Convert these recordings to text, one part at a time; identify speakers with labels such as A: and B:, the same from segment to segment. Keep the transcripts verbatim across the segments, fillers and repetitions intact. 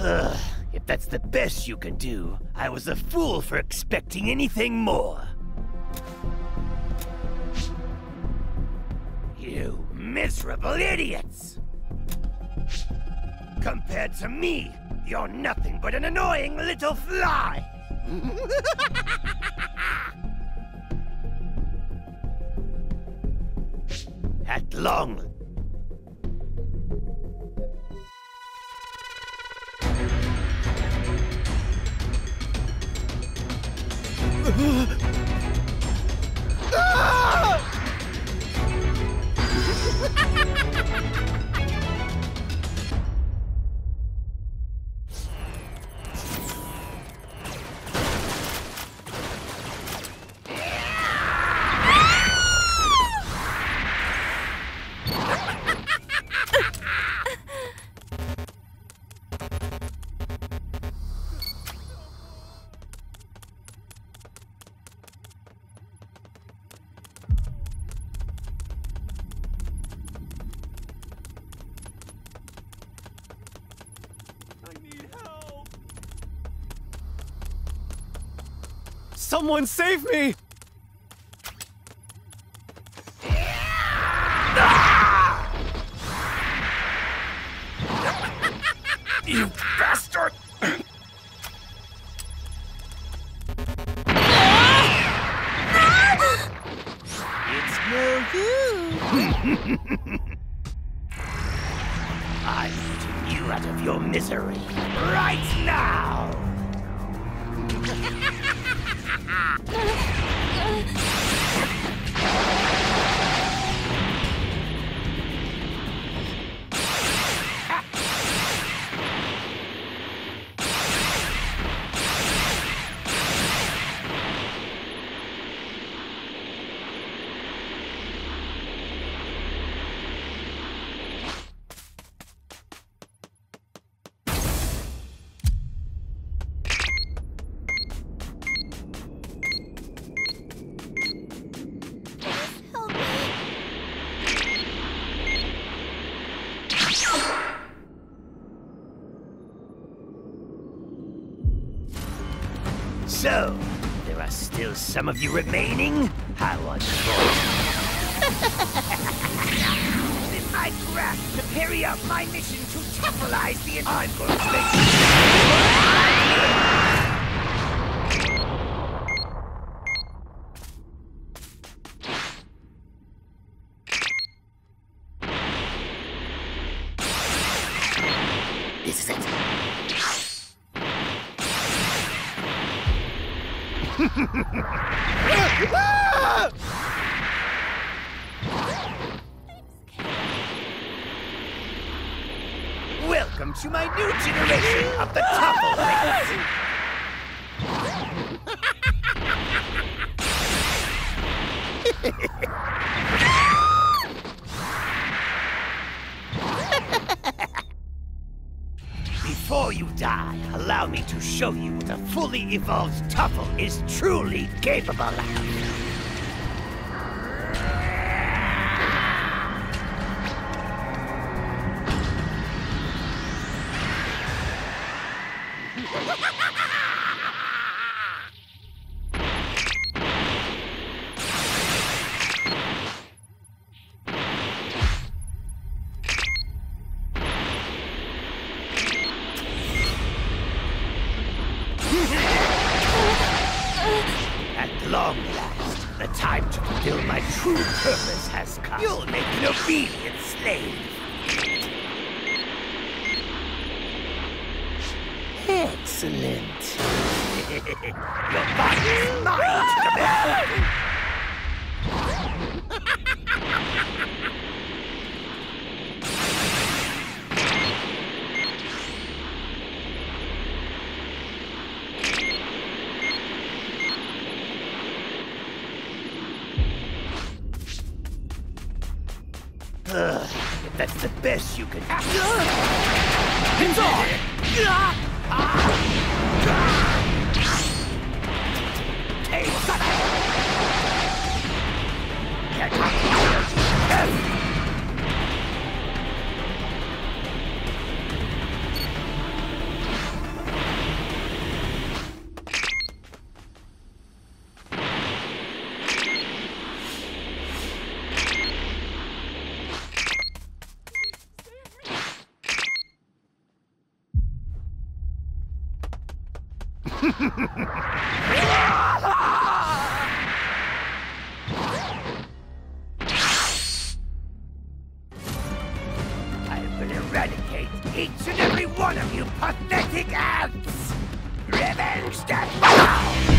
A: Ugh, if that's the best you can do, I was a fool for expecting anything more. You miserable idiots! Compared to me, you're nothing but an annoying little fly! At long...
B: Someone save me!
A: You bastard! It's no use. I'm putting you out of your misery right now! So, there are still some of you remaining? How unfortunate. In my grasp to carry out my mission to tuffleize the... I'm going to make you... This is it. Welcome to my new generation of the Tuffle. Before you die, allow me to show you what a fully evolved Tuffle is truly capable of. At long last, the time to fulfill my true purpose has come. You'll make an obedient slave. Excellent. Your body is mine to command. Ugh, if that's the best you can do. It's on! Hey, son of a... Get up here! I will eradicate each and every one of you pathetic ants! Revenge death now!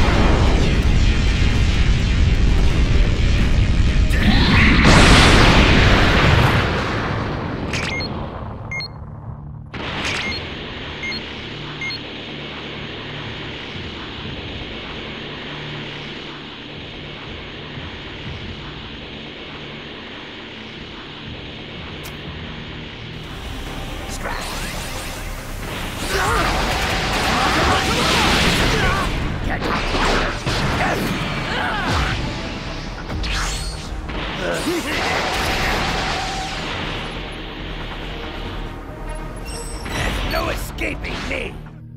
A: There's no escaping me!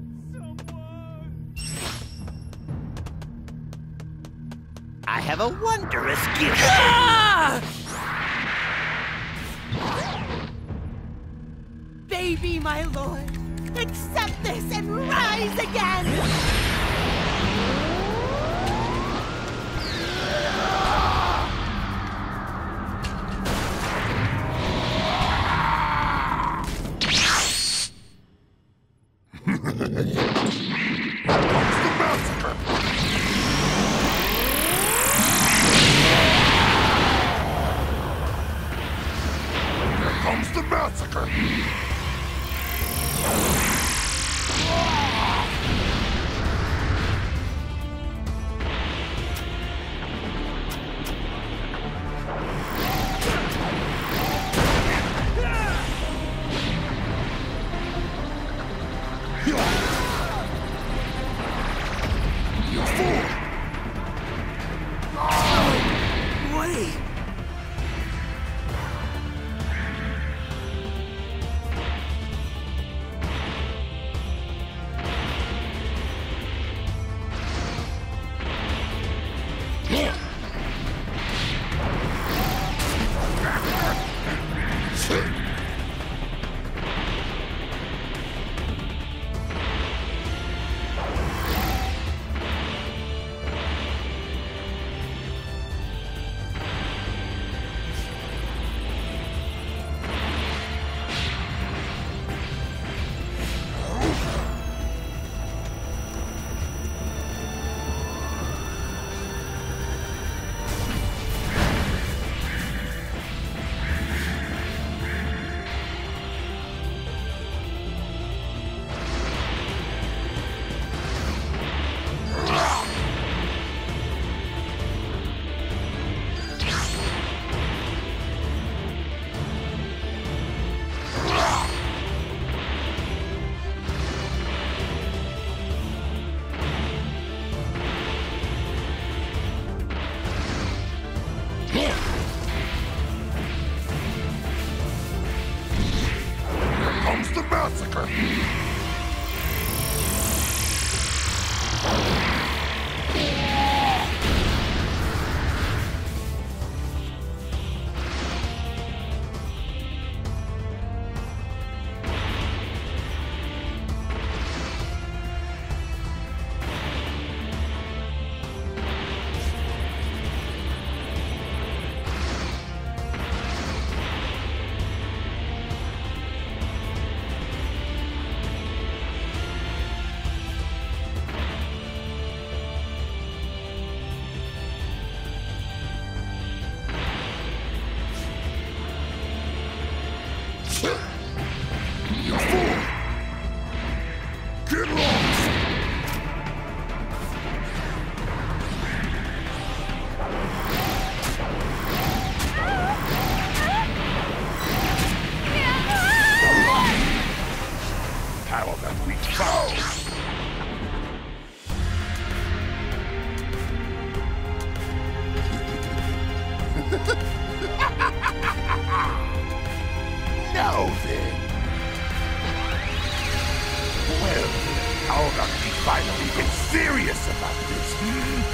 A: I have a wondrous gift! Ah!
B: Baby, my lord, accept this and rise again!
C: Comes the massacre! You fool!
B: Wait!
C: Comes the massacre! You fool! Get lost! How about we foul? Now then. Well, how about we finally get serious about this? Hmm?